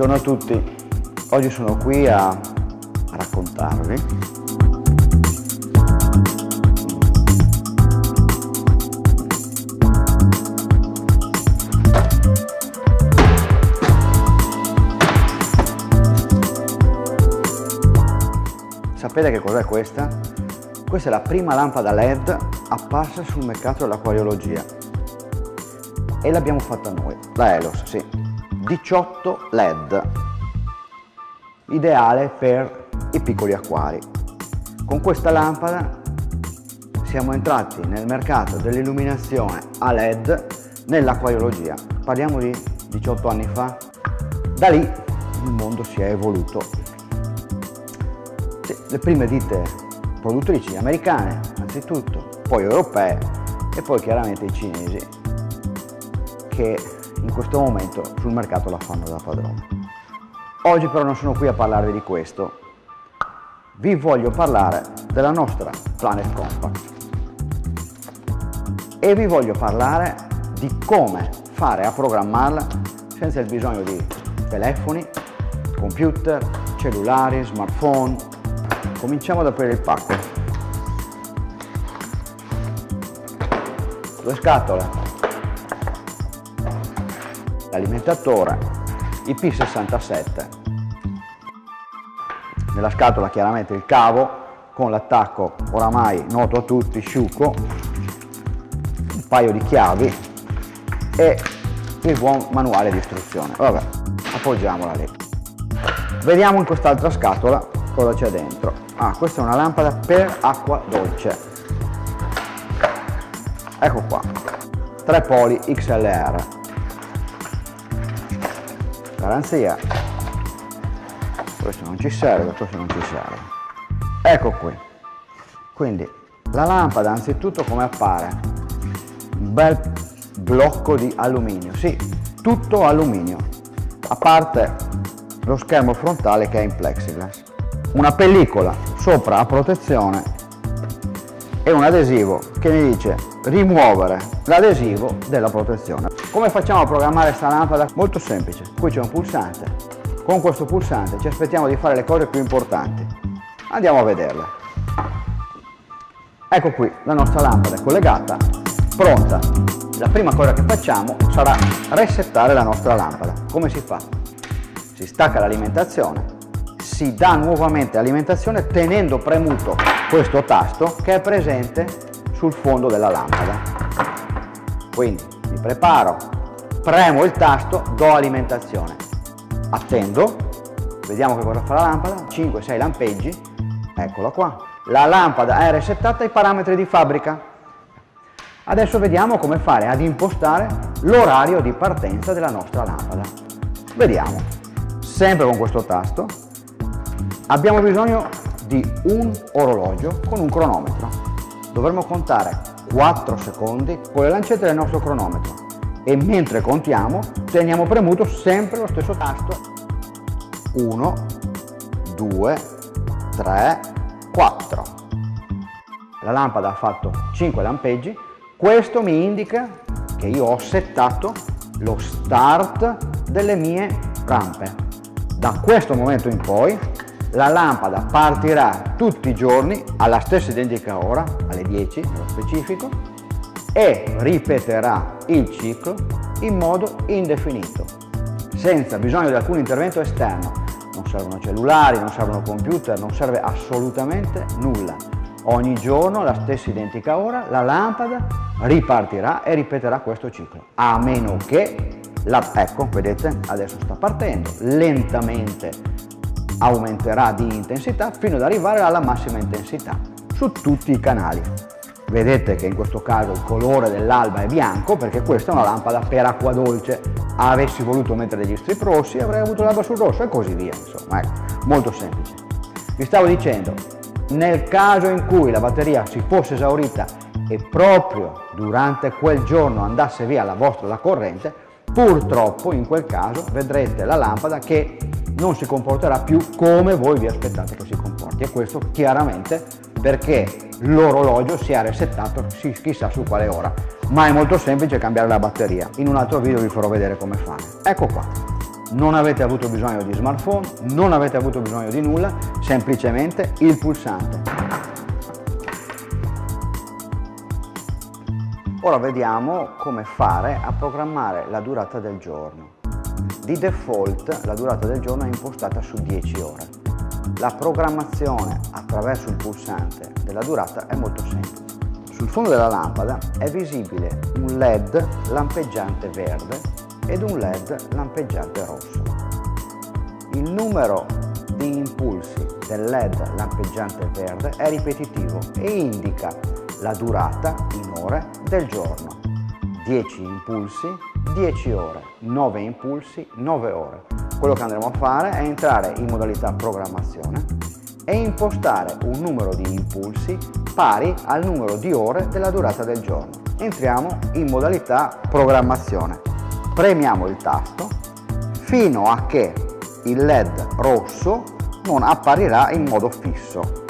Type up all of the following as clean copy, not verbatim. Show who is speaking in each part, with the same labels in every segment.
Speaker 1: Buongiorno a tutti, oggi sono qui a raccontarvi Sapete che cos'è questa? Questa è la prima lampada LED apparsa sul mercato dell'acquariologia e l'abbiamo fatta noi, la Elos, sì. 18 LED, ideale per i piccoli acquari. Con questa lampada siamo entrati nel mercato dell'illuminazione a LED nell'acquariologia. Parliamo di 18 anni fa. Da lì il mondo si è evoluto. Sì, le prime ditte produttrici americane, anzitutto, poi europee e poi chiaramente i cinesi, che in questo momento sul mercato la fanno da padrone. Oggi però non sono qui a parlarvi di questo, vi voglio parlare della nostra Planet Compact e vi voglio parlare di come fare a programmarla senza il bisogno di telefoni, computer, cellulari, smartphone. Cominciamo ad aprire il pacco. Due scatole, l'alimentatore IP67, nella scatola chiaramente il cavo con l'attacco oramai noto a tutti, Sciuco, un paio di chiavi e il buon manuale di istruzione. Vabbè, appoggiamola lì. Vediamo in quest'altra scatola cosa c'è dentro. Ah, questa è una lampada per acqua dolce, ecco qua, 3 poli XLR, garanzia. Questo non ci serve, questo non ci serve. Ecco qui. Quindi la lampada anzitutto come appare? Un bel blocco di alluminio, sì, tutto alluminio, a parte lo schermo frontale che è in plexiglass. Una pellicola sopra a protezione e un adesivo che mi dice rimuovere l'adesivo della protezione. Come facciamo a programmare questa lampada? Molto semplice, qui c'è un pulsante, con questo pulsante ci aspettiamo di fare le cose più importanti, andiamo a vederle. Ecco qui la nostra lampada è collegata, pronta. La prima cosa che facciamo sarà resettare la nostra lampada. Come si fa? Si stacca l'alimentazione, si dà nuovamente alimentazione tenendo premuto questo tasto che è presente sul fondo della lampada. Quindi mi preparo, premo il tasto, do alimentazione, attendo, vediamo che cosa fa la lampada, 5-6 lampeggi, eccola qua, la lampada è resettata ai parametri di fabbrica. Adesso vediamo come fare ad impostare l'orario di partenza della nostra lampada. Vediamo, sempre con questo tasto. Abbiamo bisogno di un orologio con un cronometro. Dovremo contare 4 secondi con le lancette del nostro cronometro e mentre contiamo teniamo premuto sempre lo stesso tasto. 1, 2, 3, 4. La lampada ha fatto 5 lampeggi. Questo mi indica che io ho settato lo start delle mie rampe. Da questo momento in poi la lampada partirà tutti i giorni alla stessa identica ora, alle 10 nello specifico, e ripeterà il ciclo in modo indefinito, senza bisogno di alcun intervento esterno. Non servono cellulari, non servono computer, non serve assolutamente nulla. Ogni giorno alla stessa identica ora la lampada ripartirà e ripeterà questo ciclo, a meno che ecco, vedete, adesso sta partendo lentamente, aumenterà di intensità fino ad arrivare alla massima intensità su tutti i canali. Vedete che in questo caso il colore dell'alba è bianco perché questa è una lampada per acqua dolce. Avessi voluto mettere degli strip rossi avrei avuto l'alba sul rosso e così via, insomma, ecco, molto semplice. Vi stavo dicendo, nel caso in cui la batteria si fosse esaurita e proprio durante quel giorno andasse via la corrente, purtroppo in quel caso vedrete la lampada che non si comporterà più come voi vi aspettate che si comporti, e questo chiaramente perché l'orologio si è resettato chissà su quale ora, ma è molto semplice cambiare la batteria. In un altro video vi farò vedere come fare. Ecco qua, non avete avuto bisogno di smartphone, non avete avuto bisogno di nulla, semplicemente il pulsante. Ora vediamo come fare a programmare la durata del giorno. Di default la durata del giorno è impostata su 10 ore. La programmazione attraverso il pulsante della durata è molto semplice. Sul fondo della lampada è visibile un LED lampeggiante verde ed un LED lampeggiante rosso. Il numero di impulsi del LED lampeggiante verde è ripetitivo e indica la durata in ore del giorno. 10 impulsi, 10 ore, 9 impulsi, 9 ore. Quello che andremo a fare è entrare in modalità programmazione e impostare un numero di impulsi pari al numero di ore della durata del giorno. Entriamo in modalità programmazione. Premiamo il tasto fino a che il LED rosso non apparirà in modo fisso.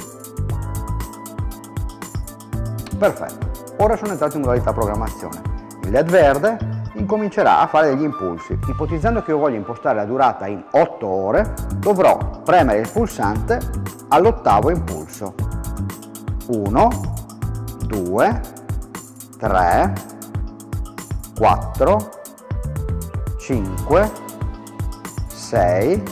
Speaker 1: Perfetto, ora sono entrato in modalità programmazione. Il LED verde incomincerà a fare degli impulsi. Ipotizzando che io voglio impostare la durata in 8 ore, dovrò premere il pulsante all'8º impulso. 1, 2, 3, 4, 5, 6,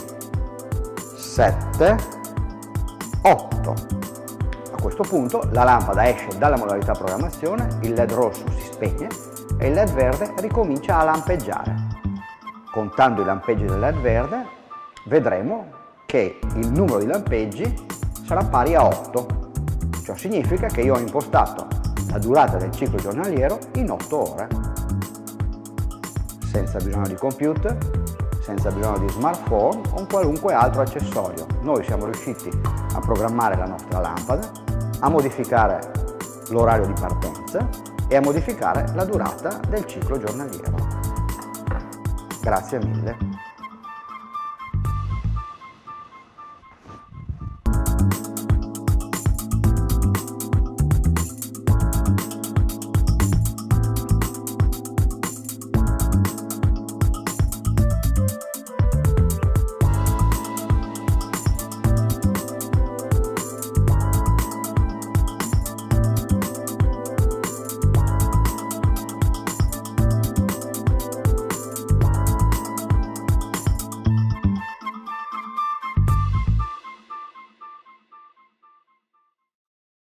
Speaker 1: 7, 8. A questo punto la lampada esce dalla modalità programmazione, il LED rosso si spegne e il LED verde ricomincia a lampeggiare. Contando i lampeggi del LED verde vedremo che il numero di lampeggi sarà pari a 8. Ciò significa che io ho impostato la durata del ciclo giornaliero in 8 ore. Senza bisogno di computer, senza bisogno di smartphone o qualunque altro accessorio. Noi siamo riusciti a programmare la nostra lampada, a modificare l'orario di partenza e a modificare la durata del ciclo giornaliero. Grazie mille.